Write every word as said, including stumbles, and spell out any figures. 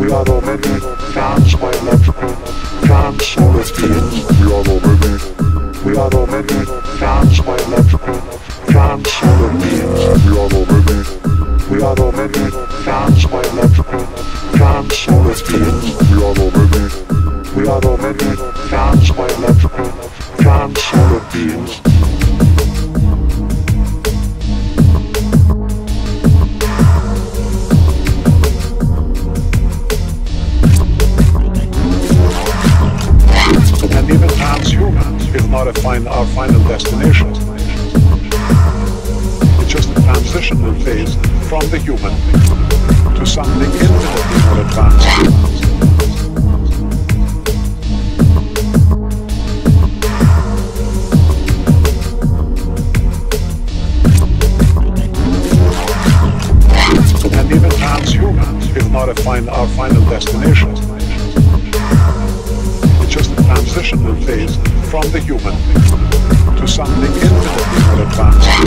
We are already trans-biological, trans-solar beings. We are already, we are already trans-biological, trans-solar beings. We are already, we are already trans-biological, trans-solar beings. We are already, we are already trans-biological, trans-solar beings. And even transhuman is not a fin our final destination. It's just a transitional phase from the human to something infinitely more advanced. And even transhuman is not a fin our final destination. It's just a transitional phase from the human to something infinitely more advanced.